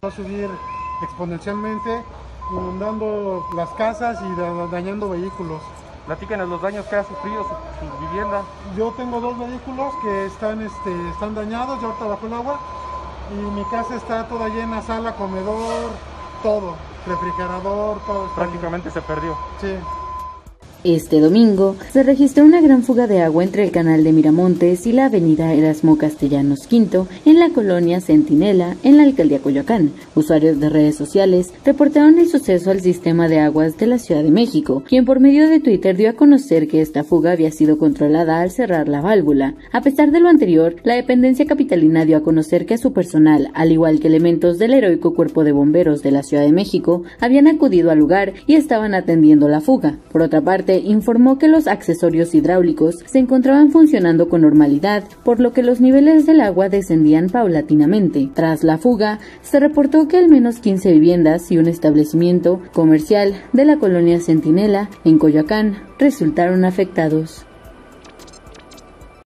Va a subir exponencialmente, inundando las casas y dañando vehículos. Platícanos los daños que ha sufrido su vivienda. Yo tengo 2 vehículos que están dañados, ya ahorita bajó el agua, y mi casa está toda llena, sala, comedor, todo, refrigerador, todo. Prácticamente se perdió. Sí. Este domingo se registró una gran fuga de agua entre el canal de Miramontes y la avenida Erasmo Castellanos V en la colonia Centinela, en la alcaldía Coyoacán. Usuarios de redes sociales reportaron el suceso al sistema de aguas de la Ciudad de México, quien por medio de Twitter dio a conocer que esta fuga había sido controlada al cerrar la válvula. A pesar de lo anterior, la dependencia capitalina dio a conocer que su personal, al igual que elementos del heroico Cuerpo de Bomberos de la Ciudad de México, habían acudido al lugar y estaban atendiendo la fuga. Por otra parte, informó que los accesorios hidráulicos se encontraban funcionando con normalidad, por lo que los niveles del agua descendían paulatinamente. Tras la fuga, se reportó que al menos 15 viviendas y un establecimiento comercial de la colonia Centinela, en Coyoacán, resultaron afectados.